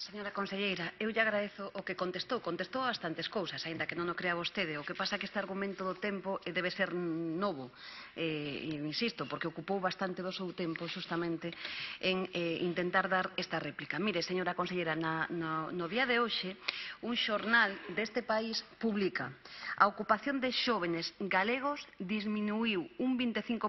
Señora conselleira, eu lle agradezo o que contestou bastantes cousas, aínda que non o crea vostede. O que pasa é que este argumento do tempo debe ser novo, insisto, porque ocupou bastante do seu tempo xustamente en intentar dar esta réplica. Mire, señora conselleira, no día de hoxe, un xornal deste país publica: a ocupación de xóvenes galegos disminuiu un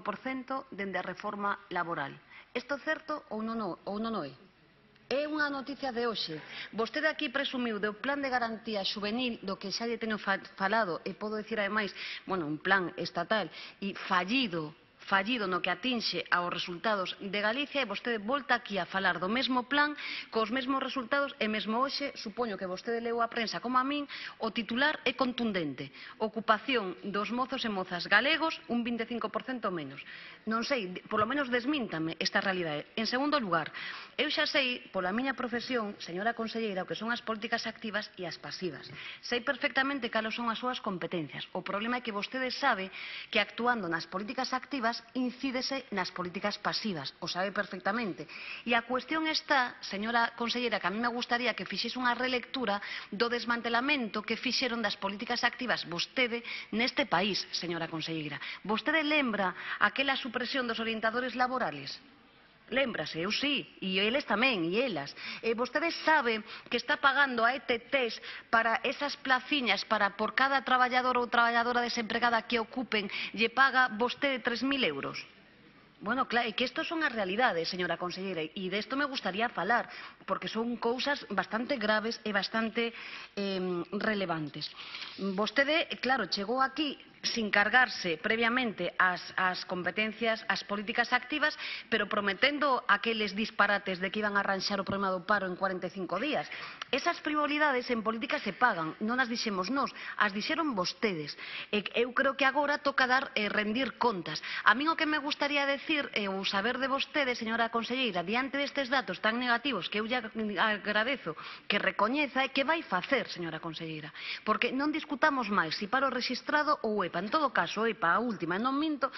25% dende a reforma laboral. Isto é certo ou non o é? É unha noticia de hoxe. Vostede aquí presumiu do plan de garantía xuvenil, do que xa lle teño falado, e podo dicir ademais, un plan estatal e fallido no que atinxe aos resultados de Galicia, e vostede volta aquí a falar do mesmo plan, cos mesmos resultados, e mesmo hoxe, supoño que vostede leu a prensa como a min, o titular é contundente: ocupación dos mozos e mozas galegos un 25% menos. Non sei, polo menos desmíntame esta realidade. En segundo lugar, eu xa sei, pola miña profesión, señora conselleira, o que son as políticas activas e as pasivas. Sei perfectamente cales son as súas competencias. O problema é que vostede sabe que actuando nas políticas activas incídese nas políticas pasivas. O sabe perfectamente. E a cuestión está, señora conselleira, que a mí me gustaría que fixese unha relectura do desmantelamento que fixeron das políticas activas vostede neste país, señora conselleira. Vostede lembra aquela supresión dos orientadores laborales? Lémbrase, eu sí, e eles tamén, e elas. Vostede sabe que está pagando a ETTs para esas placiñas, para por cada traballador ou traballadora desempregada que ocupen, lle paga vostede 3.000 euros? Bueno, claro, é que isto son as realidades, señora conselleira, e desto me gustaría falar, porque son cousas bastante graves e bastante relevantes. Vostede, claro, chegou aquí sin cargarse previamente as competencias, as políticas activas, pero prometendo aqueles disparates de que iban a arranxar o problema do paro en 45 días. Esas frivolidades en política se pagan, non as dixemos nós, as dixeron vostedes. Eu creo que agora toca rendir contas. A min o que me gustaría decir ou saber de vostede, señora conselleira, diante destes datos tan negativos que eu lle agradezo que recoñeza, é que vai facer, señora conselleira. Porque non discutamos máis se paro rexistrado ou EPA. En todo caso, EPA, a última, non minto,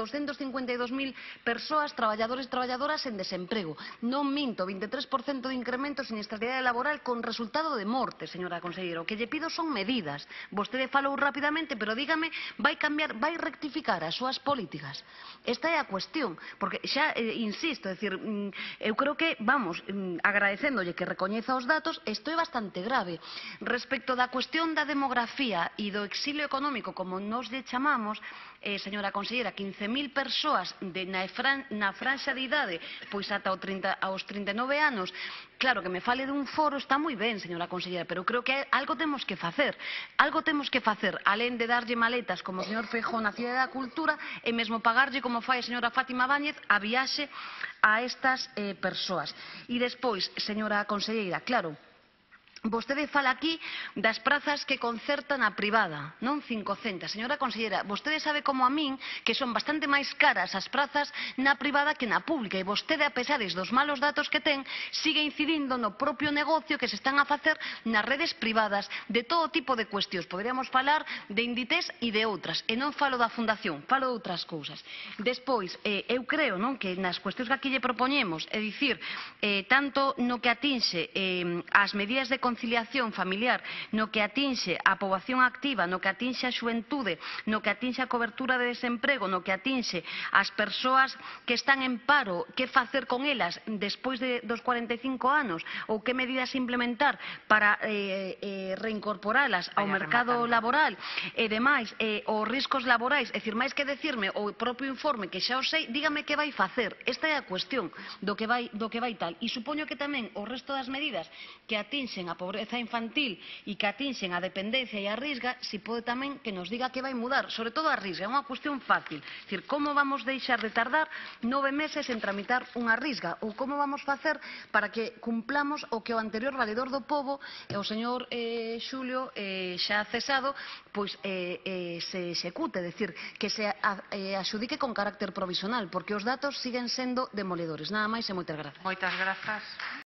252.000 persoas, traballadores e traballadoras en desemprego. Non minto, 23% de incremento en siniestralidade laboral con resultado de morte, señora conselleira. O que lle pido son medidas. Vostede falou rapidamente, pero dígame, vai cambiar, vai rectificar as súas políticas? Esta é a cuestión, porque xa, insisto, é dicir, eu creo que, agradecéndolle que recoñeza os datos, isto é bastante grave. Respecto da cuestión da demografía e do exilio económico, como nos lle chamamos, señora conselleira, 15.000 persoas na franxa de idade, pois ata aos 39 anos, claro, que me fale dun foro está moi ben, señora conselleira, pero creo que algo temos que facer. Algo temos que facer, alén de darlle maletas como o señor Feijóo na Cidade da Cultura e mesmo pagarlle, como fai a señora Fátima Báñez, a viaxe a estas persoas. E despois, señora conselleira, claro, vostede fala aquí das prazas que concertan a privada, non 500. Señora conselleira, vostede sabe como a min que son bastante máis caras as prazas na privada que na pública, e vostede, a pesares dos malos datos que ten, sigue incidindo no propio negocio que se están a facer nas redes privadas de todo tipo de cuestións. Poderíamos falar de Inditex e de outras, e non falo da fundación, falo de outras cousas. Despois, eu creo que nas cuestións que aquí lle propoñemos, é dicir, tanto no que atinxe as medidas de conciliación familiar, no que atinxe a poboación activa, no que atinxe a xuventude, no que atinxe a cobertura de desemprego, no que atinxe as persoas que están en paro, que facer con elas despois dos 45 anos, ou que medidas implementar para reincorporalas ao mercado laboral e demais, os riscos laborais, é dicir, máis que decirme o propio informe que xa o sei, dígame que vai facer. Esta é a cuestión do que vai tal. E supoño que tamén o resto das medidas que atinxen a pobreza infantil e que atinxen a dependencia e a risga, si pode tamén que nos diga que vai mudar, sobre todo a risga, é unha cuestión fácil. É dicir, como vamos deixar de tardar 9 meses en tramitar unha risga, ou como vamos facer para que cumplamos o que o anterior valedor do pobo, o señor Xulio, xa cesado, pois se execute, é dicir, que se axudique con carácter provisional, porque os datos siguen sendo demoledores. Nada máis e moitas grazas. Moitas grazas.